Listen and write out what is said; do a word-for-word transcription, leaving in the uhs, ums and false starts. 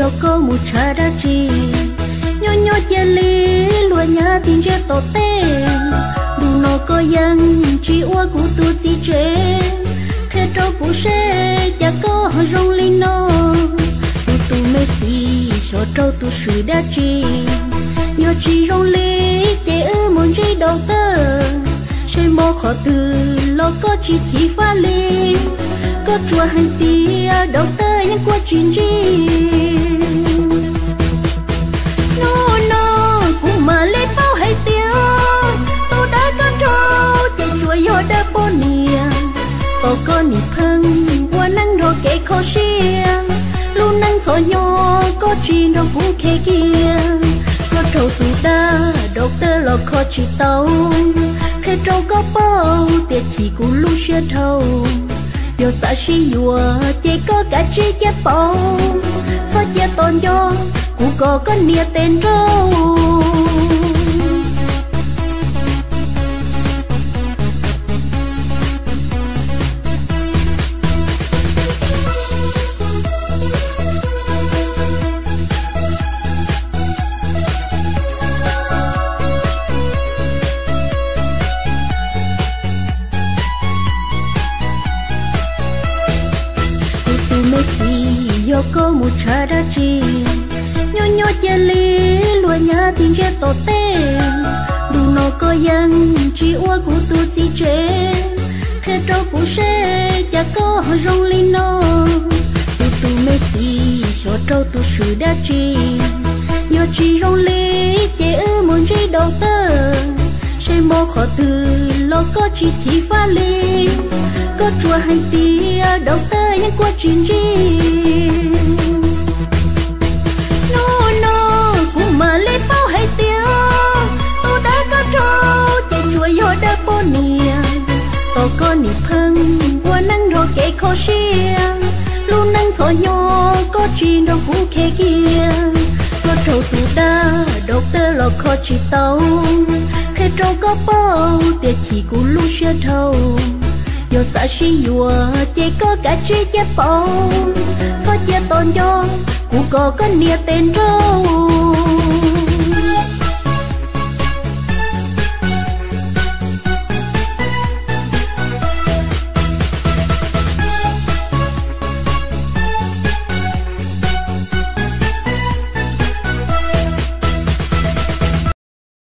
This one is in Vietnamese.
yo có một cha đã chi nhớ nhớ chia ly lúa nhà tin chia tổ tên đủ nó có yang chỉ ua của tu chỉ chế thế trâu phụ xe cha có rong linh nó tu tu mê gì cho trâu tu suy đã chi nhớ chỉ rong ly chế ư muốn chỉ đầu tơ chơi mò khó từ lo có chỉ thi pha ly có chùa hành tia đầu tơ những qua chuyện gì nó nó cũng mà lấy bao hay tia tôi đã có trâu chạy chùa yo đã bố nia có con nị phăng qua năng rồi kể khó xiên luôn năng thọ nhỏ có chuyện đâu cũng khe kia có trâu tu đa đầu tơ lo khó chỉ tàu thế trâu có bao tiệt chỉ cũng lu xe thâu điều xã si dùa chỉ có cả chi chết bao thôi chết tôn do cũng có con nia tên trâu yo có một cha đã chi nhớ nhớ chia ly lúa nhà tin chia tổ tên đủ nó có yang chỉ ua của tu chỉ chế thế trâu phụ xe cha có rong linh nó tu tu mê gì cho trâu tu suy đã chi nhớ chỉ rong ly chế ư muốn chỉ đầu tơ chơi mò khó từ lo có chỉ thi pha ly có chùa hành tia đầu tơ những qua chuyện gì nó nó cũng mà lấy bao hay tia tôi đã có trâu chạy chùa yo đã bố nia có con nị phăng qua năng rồi kể khó xiên luôn năng thọ nhỏ có chuyện đâu cũng khe kia có trâu tu đa đầu tơ lo khó chỉ tàu thế trâu có bao tiệt chỉ cũng lu xe thâu yo xã si dùa chỉ có cả chi chết bao thôi chết tôn do cũng có con nia tên trâu